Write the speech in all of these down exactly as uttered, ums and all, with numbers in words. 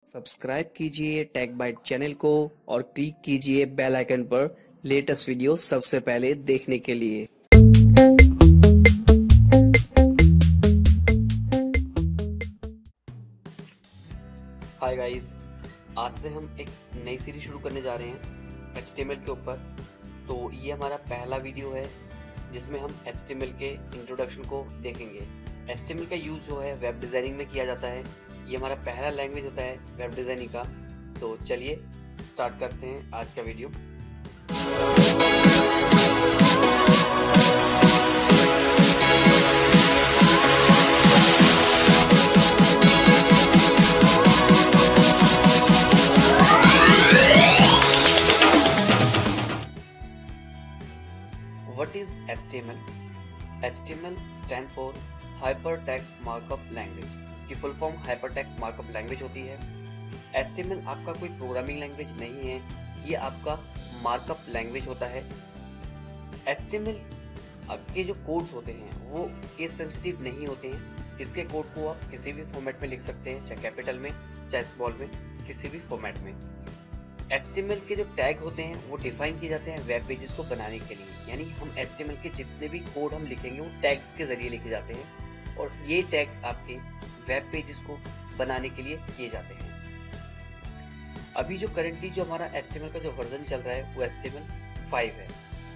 Subscribe कीजिए take bite channel को और क्लिक कीजिए बेल आइकन पर लेटेस्ट वीडियो सबसे पहले देखने के लिए। हाय गाइस, आज से हम एक नई सीरीज शुरू करने जा रहे हैं एच टी एम एल के ऊपर। तो ये हमारा पहला वीडियो है जिसमें हम एच टी एम एल के इंट्रोडक्शन को देखेंगे। एच टी एम एल का यूज जो है वेब डिजाइनिंग में किया जाता है। ये हमारा पहला लैंग्वेज होता है वेब डिजाइनिंग का। तो चलिए स्टार्ट करते हैं आज का video. What is H T M L? H T M L stand for Hypertext Markup Language। इसकी full form Hypertext Markup Language होती है। H T M L आपका कोई प्रोग्रामिंग लैंग्वेज नहीं है, ये आपका मार्कअप लैंग्वेज होता है। H T M L के जो कोड्स होते हैं वो केस सेंसिटिव नहीं होते हैं। इसके कोड को आप किसी भी फॉर्मेट में लिख सकते हैं, चाहे कैपिटल में चाहे स्मॉल में, किसी भी फॉर्मेट में। H T M L के जो टैग होते हैं वो डिफाइन किए जाते हैं वेब पेजेस को बनाने के लिए। यानी हम H T M L के जितने भी कोड हम लिखेंगे वो टैग्स के जरिए लिखे जाते हैं और ये टैग्स आपके वेब पेजेस को बनाने के लिए किए जाते हैं। अभी जो करंटली जो हमारा H T M L का जो वर्जन चल रहा है वो H T M L five है।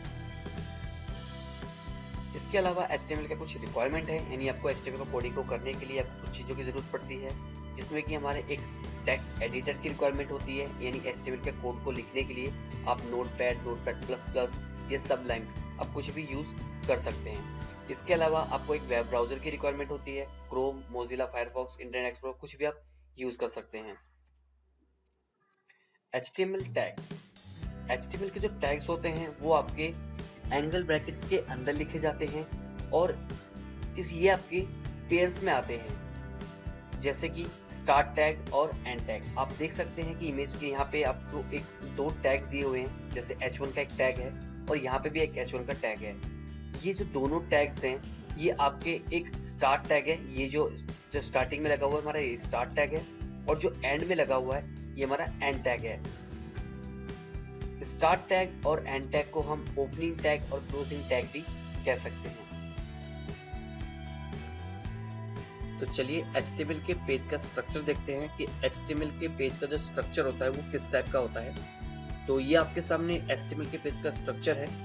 इसके अलावा H T M L का कुछ रिक्वायरमेंट है, यानी आपको H T M L को कोडिंग को करने के लिए आपको कुछ चीजों की जरूरत पड़ती है, जिसमें कि हमारे एक टेक्स्ट एडिटर की रिक्वायरमेंट होती है। यानी H T M L के कोड को लिखने के लिए आप नोटपैड, नोटपैड प्लस प्लस ये सब लाइन आप कुछ भी यूज कर सकते हैं। इसके अलावा आपको एक वेब ब्राउजर की रिक्वायरमेंट होती है, Chrome, Mozilla Firefox, Internet Explorer, कुछ भी आप यूज कर सकते हैं। H T M L tags H T M L के जो टैग्स होते हैं वो आपके एंगल ब्रैकेट्स के अंदर लिखे जाते हैं और इस ये आपके पेयर्स में आते हैं, जैसे कि स्टार्ट टैग और एंड टैग। आप देख सकते हैं कि इमेज के यहाँ पे आपको एक दो टैग दिए हुए हैं, जैसे एच वन का एक टैग है और यहाँ पे भी एक एच वन का टैग है। ये जो दोनों टैग्स हैं ये आपके एक स्टार्ट टैग है, ये जो जो स्टार्टिंग में लगा हुआ है हमारा ये स्टार्ट टैग है, और जो एंड में लगा हुआ है ये हमारा एंड टैग है। स्टार्ट टैग और एंड टैग को हम ओपनिंग टैग और क्लोजिंग टैग भी कह सकते हैं। तो चलिए H T M L के पेज का स्ट्रक्चर देखते हैं कि H T M L के पेज का जो स्ट्रक्चर होता है वो किस टाइप का होता है। तो ये आपके सामने H T M L के पेज का स्ट्रक्चर है।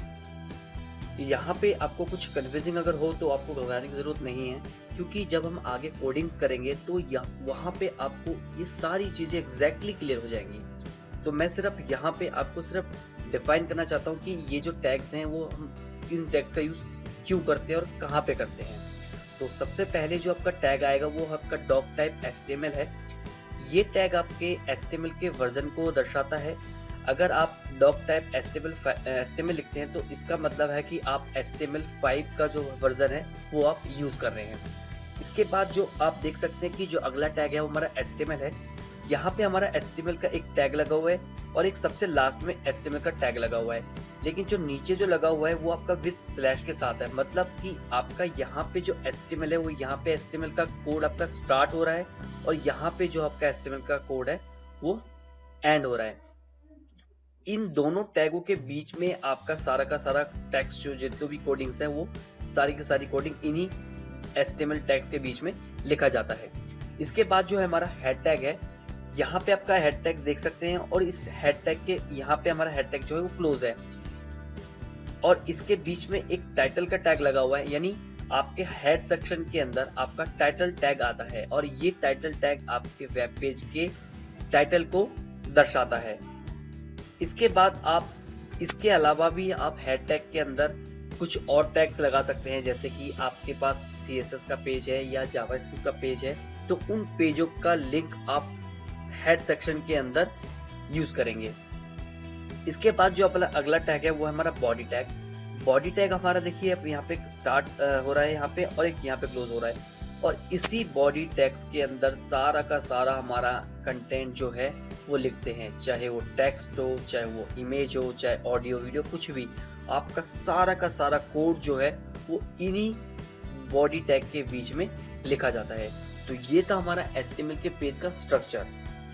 यहाँ पे आपको कुछ कन्फ्यूजिंग अगर हो तो आपको घबराने की जरूरत नहीं है, क्योंकि जब हम आगे कोडिंग्स करेंगे तो वहाँ पे आपको ये सारी चीजें एग्जैक्टली क्लियर हो जाएंगी। तो मैं सिर्फ यहाँ पे आपको सिर्फ डिफाइन करना चाहता हूँ कि ये जो टैग्स हैं वो हम इन टैग्स का यूज क्यों करते हैं और कहाँ पे करते हैं। तो सबसे पहले जो आपका टैग आएगा वो आपका doctype H T M L है। ये टैग आपके H T M L के वर्जन को दर्शाता है। अगर आप doctype H T M L H T M L लिखते हैं तो इसका मतलब है कि आप H T M L five का जो वर्जन है वो आप यूज कर रहे हैं। इसके बाद जो आप देख सकते हैं कि जो अगला टैग है वो हमारा H T M L है। यहाँ पे हमारा H T M L का एक टैग लगा हुआ है और एक सबसे लास्ट में H T M L का टैग लगा हुआ है, लेकिन जो नीचे जो लगा हुआ है वो आपका विद स्लैश के साथ है। मतलब कि आपका यहाँ पे जो H T M L है वो यहाँ पे H T M L का कोड आपका स्टार्ट हो रहा है और यहाँ पे जो आपका H T M L का कोड है वो एंड हो रहा है। इन दोनों टैगों के बीच में आपका सारा का सारा टेक्स्ट जो जितने भी कोडिंग्स है वो सारी की सारी कोडिंग इन्हीं H T M L tags के बीच में लिखा जाता है। इसके बाद जो है हमारा हेड टैग है, यहाँ पे आपका हेड टैग देख सकते हैं और इस हेड टैग के यहाँ पे हमारा हेड टैग जो है वो क्लोज है और इसके बीच में एक टाइटल का टैग लगा हुआ है। यानी आपके हेड सेक्शन के अंदर आपका टाइटल टैग आता है और ये टाइटल टैग आपके वेब पेज के टाइटल को दर्शाता है। इसके बाद आप इसके अलावा भी आप हेड टैग के अंदर कुछ और टैग्स लगा सकते हैं, जैसे कि आपके पास सी एस एस का पेज है या जावास्क्रिप्ट का पेज है तो उन पेजों का लिंक आप हेड सेक्शन के अंदर यूज करेंगे। इसके बाद जो अपना अगला टैग है वो है हमारा बॉडी टैग। बॉडी टैग हमारा देखिए अब यहाँ पे स्टार्ट हो रहा है यहाँ पे और एक यहाँ पे क्लोज हो रहा है और इसी बॉडी टैग्स के अंदर सारा का सारा हमारा कंटेंट जो है वो लिखते हैं, चाहे वो टेक्स्ट हो, चाहे वो इमेज हो, चाहे ऑडियो वीडियो, कुछ भी आपका सारा का सारा कोड जो है वो इन्हीं बॉडी टैग के बीच में लिखा जाता है। तो ये था हमारा एच टी एम एल के पेज का स्ट्रक्चर।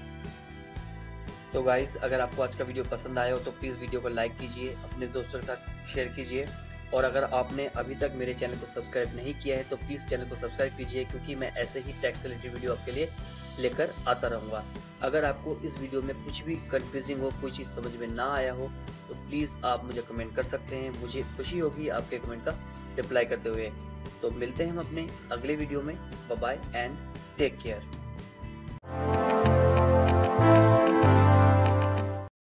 तो गाइस, अगर आपको आज का वीडियो पसंद आया हो तो प्लीज वीडियो को लाइक कीजिए, अपने दोस्तों के साथ शेयर कीजिए, और अगर आपने अभी तक मेरे चैनल को सब्सक्राइब नहीं किया है तो प्लीज चैनल को सब्सक्राइब कीजिए, क्योंकि मैं ऐसे ही टैक्स रिलेटेड वीडियो आपके लिए लेकर आता रहूंगा। अगर आपको इस वीडियो में कुछ भी कंफ्यूजिंग हो, कोई चीज समझ में ना आया हो, तो प्लीज आप मुझे कमेंट कर सकते हैं। मुझे खुशी होगी आपके कमेंट का रिप्लाई करते हुए। तो मिलते हैं हम अपने अगले वीडियो में। Bye bye and take care.